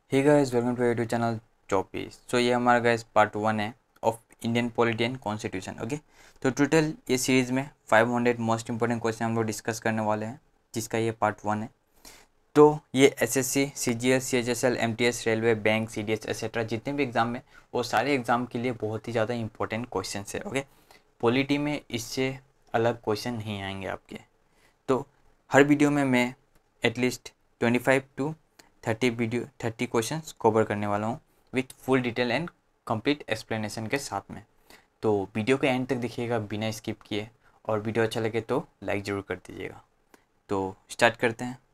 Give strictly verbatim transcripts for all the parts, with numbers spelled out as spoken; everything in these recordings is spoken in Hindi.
Hey guys, welcome to YouTube channel चौबीस। सो ये हमारा गाइस पार्ट वन है of Indian polity and constitution. Okay, तो टोटल ये सीरीज़ में five hundred most important question हम लोग डिस्कस करने वाले हैं, जिसका ये पार्ट वन है। तो ये SSC, CGL, CHSL, MTS, railway, bank, CDS etcetera जितने भी एग्ज़ाम में, वो सारे एग्ज़ाम के लिए बहुत ही ज़्यादा इंपॉर्टेंट क्वेश्चन है। ओके, पॉलिटी में इससे अलग क्वेश्चन नहीं आएंगे आपके। तो हर वीडियो में मैं at least twenty five to thirty video thirty question cover करने वाला हूँ with full detail and complete explanation के साथ में। तो वीडियो के एंड तक देखिएगा बिना स्किप किए, और वीडियो अच्छा लगे तो लाइक ज़रूर कर दीजिएगा। तो स्टार्ट करते हैं।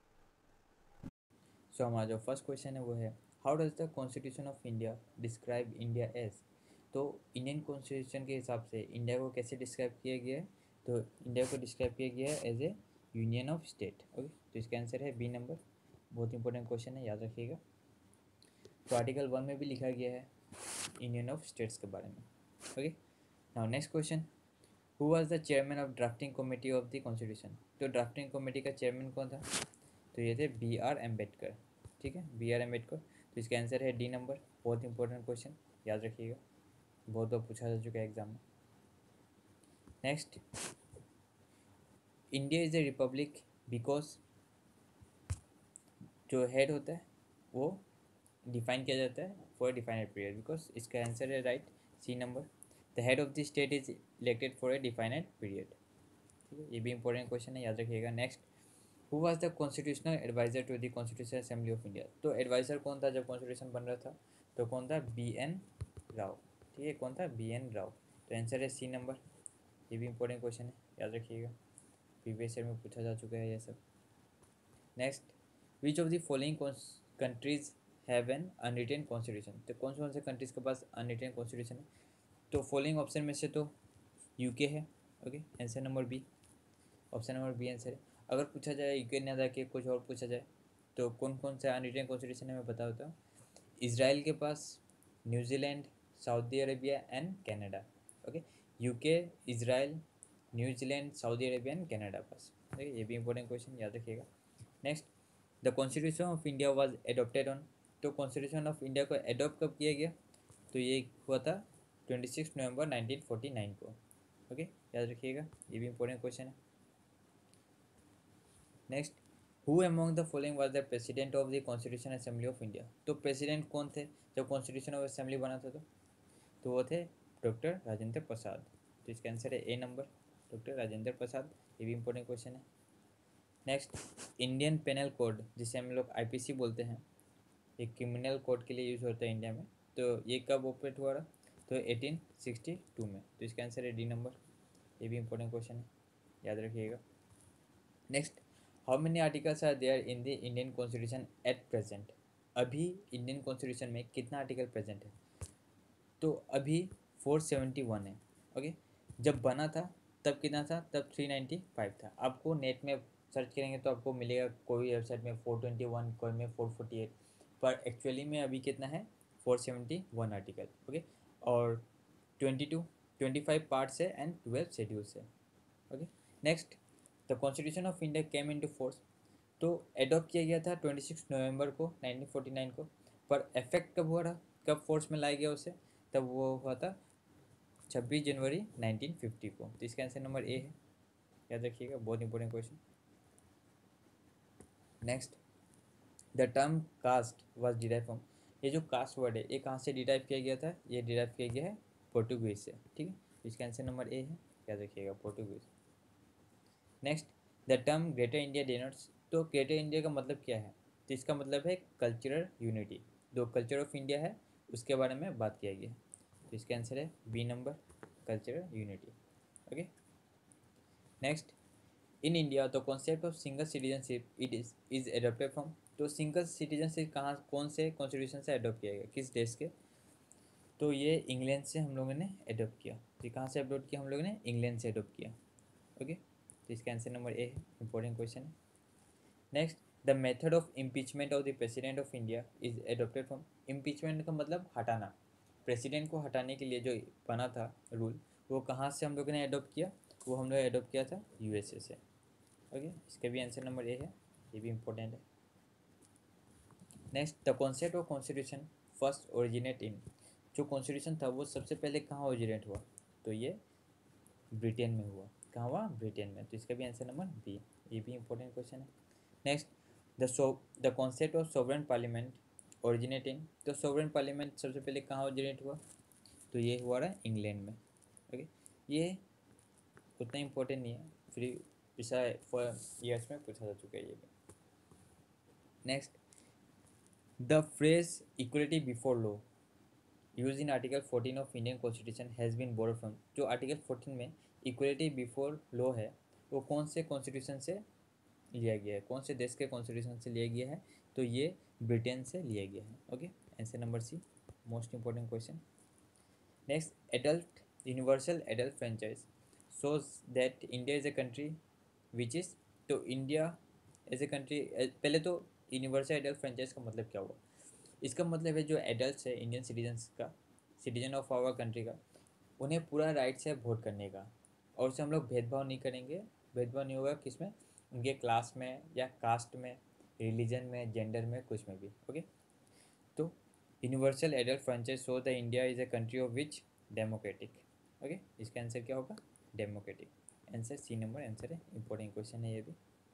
सो so, हमारा जो फर्स्ट क्वेश्चन है वो है, how does the constitution of India describe India as. तो इंडियन कॉन्स्टिट्यूशन के हिसाब से इंडिया को कैसे डिस्क्राइब किया गया है? तो इंडिया को डिस्क्राइब किया गया है as a union of state. Okay, तो इसका आंसर है बी नंबर। बहुत इंपॉर्टेंट क्वेश्चन है, याद रखिएगा। तो आर्टिकल वन में भी लिखा गया है यूनियन ऑफ स्टेट्स के बारे में। Okay, now next question, who was the chairman of drafting committee of the constitution. तो ड्राफ्टिंग कमेटी का चेयरमैन कौन था? तो ये थे बी आर अम्बेडकर। ठीक है, बी आर अम्बेडकर। तो इसका आंसर है डी नंबर। बहुत इंपॉर्टेंट क्वेश्चन, याद रखिएगा, बहुत बार पूछा जा चुका है एग्जाम में। Next, India is a republic because जो हेड होता है वो डिफाइन किया जाता है फॉर डिफाइनेड पीरियड, बिकॉज इसका आंसर है right, C number. The head of the state is elected for a defined period. ठीक है, ये भी इंपॉर्टेंट क्वेश्चन है, याद रखिएगा। Next, who was the constitutional adviser to the constitutional assembly of India. तो एडवाइजर कौन था जब कॉन्स्टिट्यूशन बन रहा था? तो कौन था? B N Rao. ठीक है, कौन था? B N Rao. तो आंसर है सी नंबर। ये भी इंपॉर्टेंट क्वेश्चन है, याद रखिएगा, प्रीवियस ईयर में पूछा जा चुका है ये सब। Next, which of the following countries have an unwritten constitution. तो कौन कौन से कंट्रीज के पास अनरिटन कॉन्स्टिट्यूशन है? तो फॉलोइंग ऑप्शन में से तो यूके है। Okay, answer number B, option number B answer है। अगर पूछा जाए यूके ना जाके कुछ और पूछा जाए तो कौन कौन सा अनरिटन कॉन्स्टिट्यूशन है मैं बता देता हूँ। इसराइल के पास, New Zealand, Saudi Arabia and Canada. Okay, UK, Israel, New Zealand, Saudi Arabia and Canada पास। ओके, ये भी इंपॉर्टेंट क्वेश्चन, याद रखिएगा। Next, the constitution of India was adopted on. तो कॉन्स्टिट्यूशन ऑफ इंडिया को एडोप्ट कब किया गया? तो ये हुआ था twenty six November nineteen forty nine को। ओके, याद रखिएगा, ये भी इंपॉर्टेंट क्वेश्चन है। Next, who among the following was the president of the constitution assembly of India. तो प्रेसिडेंट कौन थे जब कॉन्स्टिट्यूशन ऑफ असेंबली बना था? तो तो वो थे डॉक्टर राजेंद्र प्रसाद। तो इसका आंसर है A number, doctor Rajendra Prasad. ये भी इंपॉर्टेंट क्वेश्चन है। नेक्स्ट, इंडियन पेनल कोड, जिसे हम लोग आईपीसी बोलते हैं, ये क्रिमिनल कोड के लिए यूज़ होता है इंडिया में। तो ये कब ऑपरेट हुआ रहा? तो एटीन सिक्सटी टू में। तो इसका आंसर है डी नंबर। ये भी इंपॉर्टेंट क्वेश्चन है, याद रखिएगा। Next, how many articles are there in the Indian constitution at present. अभी इंडियन कॉन्स्टिट्यूशन में कितना आर्टिकल प्रेजेंट है? तो अभी फोर सेवेंटी वन है। ओके, जब बना था तब कितना था? तब थ्री नाइन्टी फाइव था। आपको नेट में सर्च करेंगे तो आपको मिलेगा कोई वेबसाइट में फोर ट्वेंटी वन, कोई में फोर फोर्टी एट, पर एक्चुअली में अभी कितना है? Four seventy one article. Okay, और twenty two twenty five parts है एंड ट्वेल्व शेड्यूल्स है। Okay, next, the constitution of India came into force. तो एडॉप्ट किया गया था ट्वेंटी सिक्स नवंबर को नाइनटीन फोर्टी नाइन को, पर इफेक्ट कब हुआ था, कब फोर्स में लाया गया उसे? तब वो हुआ था छब्बीस जनवरी नाइनटीन फिफ्टी को। तो इसका आंसर नंबर ए है, याद रखिएगा, बहुत important question. Next, the term caste was derive from. ये जो कास्ट वर्ड है ये कहाँ से डिराइव किया गया था? ये डिराइव किया गया है पोर्टुगीज से। ठीक है, इसका आंसर नंबर ए है, याद रखिएगा, Portuguese. Next, the term greater India denotes. तो ग्रेटर इंडिया का मतलब क्या है? तो इसका मतलब है कल्चरल यूनिटी। जो कल्चर ऑफ इंडिया है उसके बारे में बात किया गया है। तो इसका आंसर है B number, cultural unity. Okay, next, in India the concept of single citizenship it is is adopted from. तो सिंगल सिटीजनशिप कहाँ, कौन से कॉन्स्टिट्यूशन से अडोप्ट किया गया, किस देश के? तो ये इंग्लैंड से हम लोगों ने अडोप्ट किया। तो कहाँ से अडोप्ट किया हम लोगों ने? इंग्लैंड से अडोप्ट किया। ओके, तो इसका आंसर नंबर ए है, इंपॉर्टेंट क्वेश्चन है। Next, the method of impeachment of the president of India is adopted from. Impeachment का मतलब हटाना, प्रेसिडेंट को हटाने के लिए जो बना था रूल, वो कहाँ से हम लोगों ने अडोप्ट किया? वो हम लोग अडोप्ट किया था यूएसए से। ओके, इसका भी आंसर नंबर ए है, ये भी इंपॉर्टेंट है। Next, the concept of constitution first originate in, जो कॉन्स्टिट्यूशन था वो सबसे पहले कहाँ ओरिजिनेट हुआ, तो ये ब्रिटेन में हुआ। कहाँ हुआ, ब्रिटेन में। तो इसका भी आंसर नंबर बी, ये भी इंपॉर्टेंट क्वेश्चन है। Next, the so the concept of sovereign parliament originate in, तो सोवरेन पार्लियामेंट सबसे पहले कहाँ ओरिजिनेट हुआ, तो ये हुआ रहा इंग्लैंड में। ओके, ये उतना इंपॉर्टेंट नहीं है, फ्री विषय फॉर ईयर्स में पूछा जा चुका है ये भी। Next, the phrase equality before law use in article fourteen of Indian constitution has been borrowed from, जो आर्टिकल फोर्टीन में इक्वलिटी बिफोर लॉ है वो कौन से कॉन्स्टिट्यूशन से लिया गया है, कौन से देश के कॉन्स्टिट्यूशन से लिया गया है, तो ये ब्रिटेन से लिया गया है। Okay, answer number C, most important question. Next, adult universal adult franchise shows that India is a country which is, तो इंडिया एज ए कंट्री, पहले तो यूनिवर्सल एडल्ट फ्रेंचाइज का मतलब क्या हुआ, इसका मतलब है जो एडल्ट है इंडियन सिटीजन्स का, सिटीजन ऑफ आवर कंट्री का, उन्हें पूरा राइट्स है वोट करने का, और उससे हम लोग भेदभाव नहीं करेंगे। भेदभाव नहीं होगा किस में, उनके क्लास में या कास्ट में, रिलीजन में, जेंडर में, कुछ में भी। ओके, तो universal adult franchise so the India is a country of which democratic. Okay, इसका आंसर क्या होगा, democratic. Answer C number answer है, इंपॉर्टेंट क्वेश्चन है ये भी।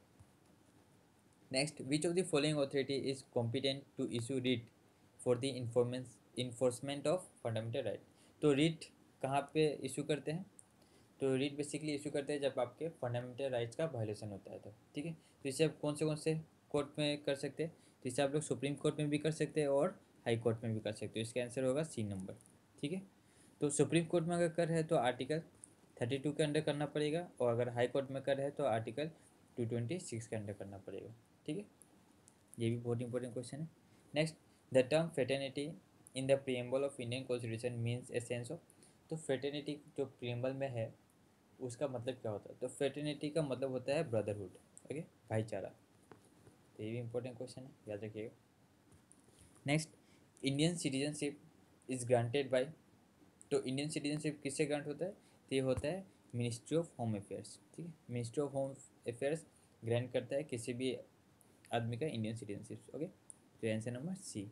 Next, which of the following authority is competent to issue writ for the informance enforcement of fundamental right, तो रिट कहाँ पे इशू करते हैं, तो रिट बेसिकली इशू करते हैं जब आपके फंडामेंटल राइट्स का वायलेशन होता है तो। ठीक है, तो इसे आप कौन से कौन से कोर्ट में कर सकते हैं, तो इसे आप लोग सुप्रीम कोर्ट में भी कर सकते हैं और हाई कोर्ट में भी कर सकते हो। इसका आंसर होगा सी नंबर। ठीक है, तो सुप्रीम कोर्ट में अगर कर है तो आर्टिकल थर्टी टू के अंडर करना पड़ेगा, और अगर हाई कोर्ट में कर है तो आर्टिकल टू ट्वेंटी सिक्स के अंडर करना पड़ेगा। ठीक है, ये भी बहुत इंपॉर्टेंट क्वेश्चन है। Next, the term fraternity in the preamble of Indian constitution means a sense of, तो फेटर्निटी जो प्रीएम्बल में है उसका मतलब क्या होता है, तो फेटर्निटी का मतलब होता है ब्रदरहुड। ओके, भाईचारा। तो ये भी इंपॉर्टेंट क्वेश्चन है, याद रखिएगा। Next, Indian citizenship is granted by, तो इंडियन सिटीजनशिप किससे ग्रांट होता है, तो ये होता है मिनिस्ट्री ऑफ होम अफेयर्स। ठीक है, ministry of home affairs grant करता है किसी भी आदमी का इंडियन सिटीजनशिप। ओके, तो answer number C.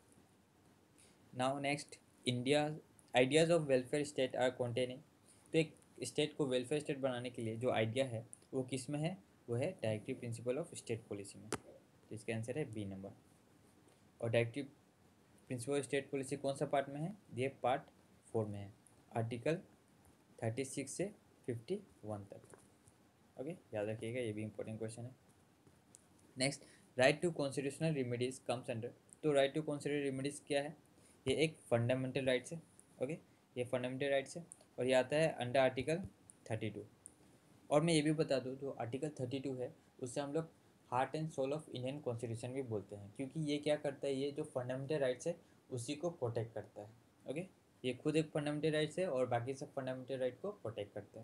Now next, India ideas of welfare state are containing, तो एक स्टेट को वेलफेयर स्टेट बनाने के लिए जो आइडिया है वो किस में है, वो है directive principle of state policy में। तो इसका आंसर है बी नंबर। और directive principle of state policy कौन सा पार्ट में है, ये पार्ट फोर में है, आर्टिकल थर्टी सिक्स से फिफ्टी वन तक। ओके, याद रखिएगा, ये भी इंपॉर्टेंट क्वेश्चन है। Next, right to constitutional remedies comes under, तो राइट टू कॉन्स्टिट्यूशनल रेमेडीज क्या है, ये एक फंडामेंटल राइट्स है। ओके, ये फंडामेंटल राइट्स है और ये आता है अंडर आर्टिकल थर्टी टू। और मैं ये भी बता दूँ, जो आर्टिकल थर्टी टू है उससे हम लोग heart and soul of Indian constitution भी बोलते हैं, क्योंकि ये क्या करता है, ये जो फंडामेंटल राइट्स है उसी को प्रोटेक्ट करता है। ओके, ये खुद एक फंडामेंटल राइट्स है और बाकी सब फंडामेंटल राइट को प्रोटेक्ट करता है।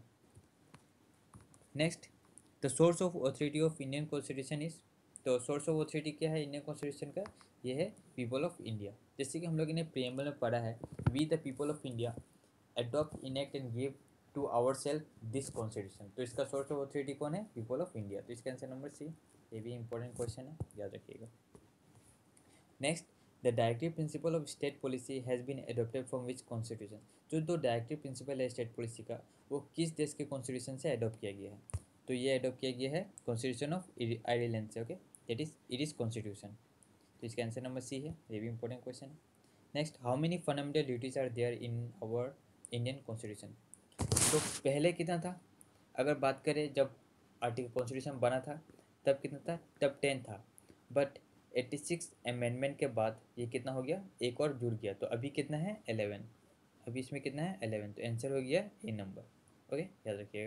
Next, the source of authority of Indian constitution is, तो सोर्स ऑफ ऑथोरिटी क्या है इंडियन कॉन्स्टिट्यूशन का, ये है पीपल ऑफ इंडिया। जैसे कि हम लोग इन्हें प्रीएम्बल में पढ़ा है, we the people of India adopt enact and give to our self this constitution, तो इसका सोर्स ऑफ ऑथोरिटी कौन है, पीपल ऑफ इंडिया। तो इसका आंसर नंबर सी, ये भी इंपॉर्टेंट क्वेश्चन है, याद रखिएगा। Next, the directive principle of state policy has been adopted from which constitution, जो दो डायरेक्टिव प्रिंसिपल है स्टेट पॉलिसी का वो किस देश के कॉन्स्टिट्यूशन से अडोप्ट किया गया है, तो ये अडोप्ट किया गया है कॉन्स्टिट्यूशन ऑफ आयरलैंड से। Okay, that is Irish constitution. तो इसका आंसर नंबर सी है, ये भी इंपॉर्टेंट क्वेश्चन है। Next, how many fundamental duties are there in our Indian constitution, तो पहले कितना था, अगर बात करें जब आर्टिकल कॉन्स्टिट्यूशन बना था तब कितना था, तब टेन था, बट एट्टी सिक्स अमेंडमेंट के बाद ये कितना हो गया, एक और जुड़ गया, तो अभी कितना है एलेवन, अभी इसमें कितना है एलेवन, तो आंसर हो गया ए नंबर। ओके, याद रखिएगा,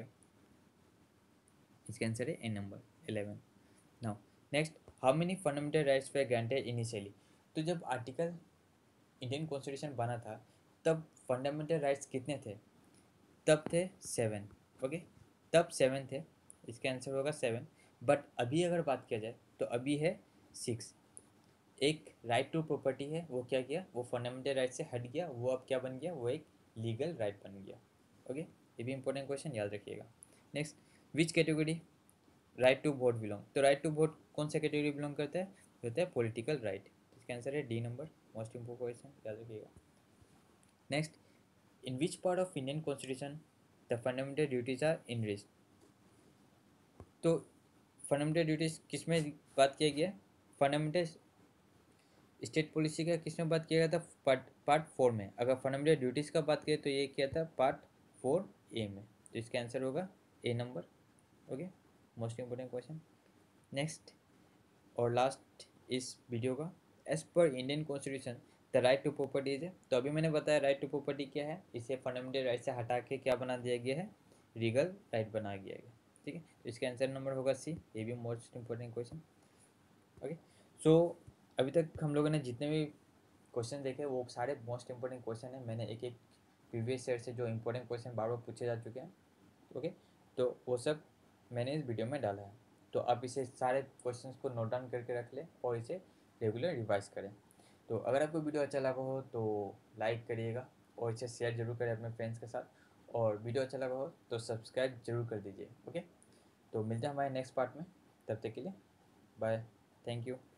इसका आंसर है A number eleven. Now next, how many fundamental rights were granted initially, तो जब आर्टिकल इंडियन कॉन्स्टिट्यूशन बना था तब फंडामेंटल राइट्स कितने थे, तब थे सेवन। ओके, तब सेवन थे, इसका आंसर होगा सेवन। बट अभी अगर बात किया जाए तो अभी है सिक्स। एक राइट टू प्रॉपर्टी है, वो क्या किया, वो फंडामेंटल राइट से हट गया, वो अब क्या बन गया, वो एक लीगल राइट बन गया। ओके, ये भी इंपॉर्टेंट क्वेश्चन, याद रखिएगा। Next, which category right to vote belong, तो राइट टू वोट कौन सा कैटेगरी बिलोंग करता है, होता है पॉलिटिकल राइट। इसका आंसर है D number, most important question, याद रखिएगा। Next, in which part of Indian constitution the fundamental duties are enriched. तो फंडामेंटल ड्यूटीज किस में बात किया गया? फंडामेंटल स्टेट पॉलिसी का किस में बात किया गया था? पार्ट पार्ट फोर में। अगर फंडामेंटल ड्यूटीज़ का बात करें तो ये किया था पार्ट फोर ए में, तो इसका आंसर होगा A number. Okay, most important question. Next और लास्ट इस वीडियो का, as per Indian constitution the right to property is है। तो अभी मैंने बताया राइट टू प्रॉपर्टी क्या है, इसे फंडामेंटल राइट से हटा के क्या बना दिया गया है? लीगल राइट बना दिया गया। ठीक है, तो इसका आंसर नंबर होगा सी, ये भी most important question. Okay, so अभी तक हम लोगों ने जितने भी क्वेश्चन देखे वो सारे मोस्ट इंपोर्टेंट क्वेश्चन हैं। मैंने एक एक प्रीवियस ईयर से जो इंपॉर्टेंट क्वेश्चन बार बार पूछे जा चुके हैं, ओके, तो वो सब मैंने इस वीडियो में डाला है। तो आप इसे सारे क्वेश्चंस को नोट डाउन करके रख लें और इसे रेगुलर रिवाइज करें। तो अगर आपको वीडियो अच्छा लगा हो तो लाइक करिएगा और इसे शेयर जरूर करें अपने फ्रेंड्स के साथ, और वीडियो अच्छा लगा हो तो सब्सक्राइब जरूर कर दीजिए। ओके, तो मिलते हैं हमारे नेक्स्ट पार्ट में, तब तक के लिए बाय, थैंक यू।